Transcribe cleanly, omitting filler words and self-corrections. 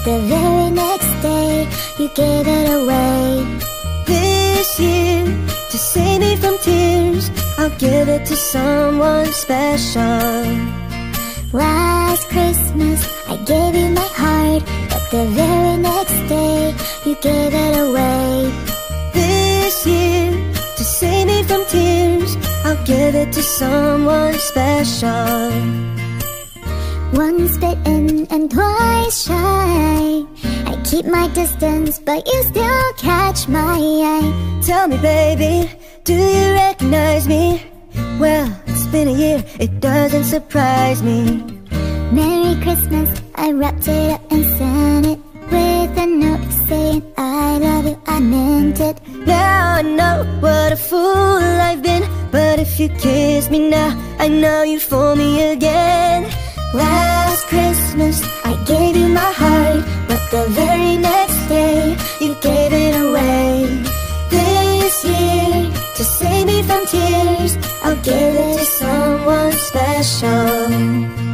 the very next day you gave it away. This year, to save me from tears, I'll give it to someone special. Last Christmas I gave you my heart, but the very next day you gave it away. This year, to save me from tears, I'll give it to someone special. Once bitten and twice shy, I keep my distance, but you still catch my eye. Tell me, baby, do you recognize me? Well, it's been a year, it doesn't surprise me. Merry Christmas, I wrapped it up and sent it with a note saying I love you, I meant it. Now I know what a fool I've been, but if you kiss me now, I know you fool me again. Last Christmas I gave you my heart, but the very next day you gave it away. This year, to save me from tears, I'll give it to someone special.